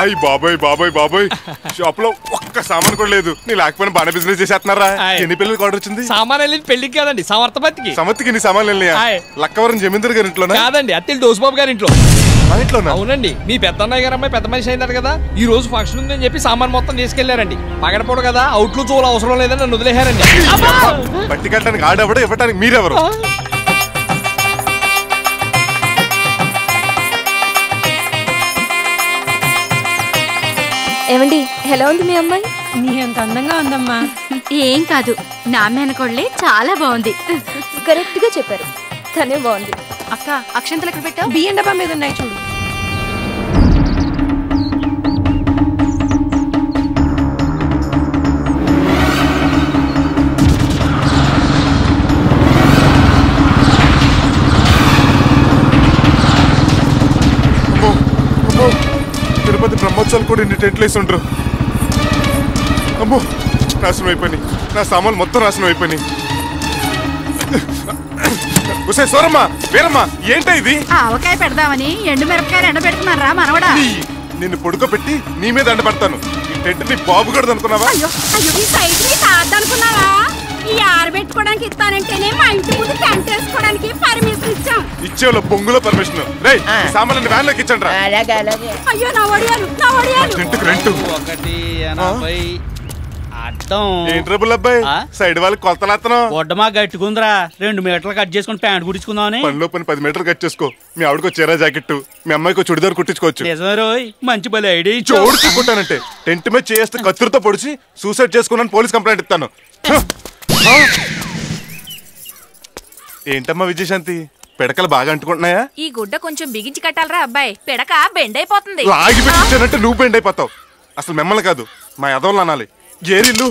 అయ్యి బాబోయ్ బాబోయ్ బాబోయ్, షాప్ లో ఒక్క సామాన్ కూడా లేదు. నీ లేకపోయినా బాగా బిజినెస్ చేసేస్తున్నారా? ఎన్ని పెళ్లికి ఆర్డర్ వచ్చింది? సామాన్ వెళ్ళింది పెళ్లికి కాదండి, సమర్థపతికి. సమర్థకి నీ సామాన్లు వెళ్ళినాయా? లక్కవరం జమీందర్ గారి ఇంట్లో కాదండి, అత్తిల్ డోసుబాబు గారి ఇంట్లో. అవునండి, మీ పెద్దన్నయ్య గారు అమ్మాయి పెద్ద మనిషి అయిందట కదా, ఈ రోజు ఫంక్షన్ ఉందని చెప్పి సామాన్ మొత్తం తీసుకెళ్లారండి. పగడపోడు కదా, అవుట్లు చూలు అవసరం లేదని నన్ను వదిలేశారండి. పట్టి కట్టడానికి ఆడెవడు, ఇవ్వటానికి మీరెవరు? ఏమండి, ఎలా ఉంది మీ అమ్మాయి? నీ అంత అందంగా ఉందమ్మా. ఏం కాదు, నా మేనకోళ్ళే చాలా బాగుంది. కరెక్ట్ గా చెప్పారు, తనే బాగుంది. అక్క, అక్షంతలు ఎక్కడ పెట్టావు? బియ్యం డబ్బా మీద ఉన్నాయి చూడు. తిరుపతి బ్రహ్మోత్సవాలు కూడా ఇన్ని టెంట్లు వేసి ఉంటారు. అమ్మో, నాశనం అయిపోయి, నా సామాన్లు మొత్తం నాశనం అయిపోయి. సోరమ్మా, వీరమ్మా, ఏంటా ఇది? ఆవకాయ పెడదామని ఎండు మిరపకాయలు ఎండ పెడుతున్నారా మనవడా? నిన్ను పొడుకోబెట్టి నీ మీద ఎండబడతాను. ఈ టెంట్ నీ బాబు కూడా అనుకున్నావా? అనుకున్నావా? ఈ ఆరబెట్టుకోవడానికి ఇస్తానంటేనే మా ఇంటి ముందు టెంట్ వేసుకోవడానికి పర్మిషన్ ఇచ్చాం. ఇచ్చేవాళ్ళు పొంగులో పర్మిషన్. రేయ్, సామాన్లు వ్యాన్ లోకి ఇచ్చండి రా. అయ్యో నా ఒడియాలు, నా ఒడియాలు. టెంట్కి రెంట్ 180 అడ్డం. ఏం ట్రబుల్ అబ్బాయి, సైడ్ వాళ్ళకి కొలతలేస్తున్నావు? గొడ్డమా గట్టుకుందిరా, 2 మీటర్లు కట్ చేసుకుని ప్యాంట్ కుట్టించుకుందామని. పనిలో పని 10 మీటర్లు కట్ చేసుకో. మీ ఆవిడకో చీర జాకెట్, మీ అమ్మాయికో చుడిదారు కుట్టించుకోవచ్చు. మంచి బలి ఐడియా. చోడు కుట్టానంటే టెంట్ మీద చేస్తే కత్తిరితో పొడిచి సూసైడ్ చేసుకున్నాను పోలీస్ కంప్లైంట్ ఇస్తాను. ఏంటమ్మా విజయశాంతి, పిడకలు బాగా అంటుకుంటున్నాయా? ఈ గుడ్డ కొంచెం బిగించి కట్టాలరా అబ్బాయి, పిడక బెండ్ అయిపోతుంది. లాగి పెట్టించానంటే నువ్వు బెండ్ అయిపోతావు. అసలు మిమ్మల్ని కాదు, మా యదవులు అనాలి. ఏరిల్లు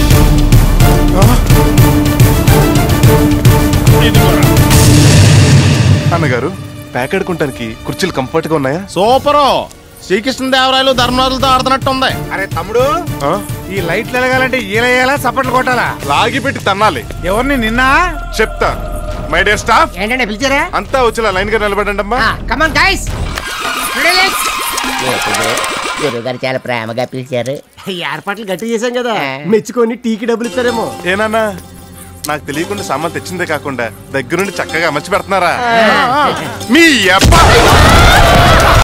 అన్నగారు, ప్యాకెడుకుంటానికి కుర్చీలు కంఫర్ట్ గా ఉన్నాయా? సూపరు. శ్రీకృష్ణదేవరాయలు ధర్మరాజులతో ఆడుతున్నట్టు ఉంది. అరే తమ్ముడు, ఈ లైట్లు వెలగాలంటే ఈలయ్యాలా సపట్లు కొట్టాలా? లాగి పెట్టి తన్నాలి. ఎవరిని నిన్న చెప్తా. మై డియర్ స్టాఫ్, ఏంటంటే పిలిచారా? అంతా వచ్చేలా లైన్ గా నిలబడండి అమ్మా. కమాన్ గైస్, గురుగారు చాలా ప్రేమగా పిలిచారు. ఏర్పాట్లు గట్టి చేశాం కదా, మెచ్చుకొని టీకి డబ్బులు ఇస్తారేమో. ఏనాన్నా, నాకు తెలియకుండా సామాన్ తెచ్చిందే కాకుండా దగ్గరుండి చక్కగా అమర్చి పెడుతున్నారా? మీ అబ్బా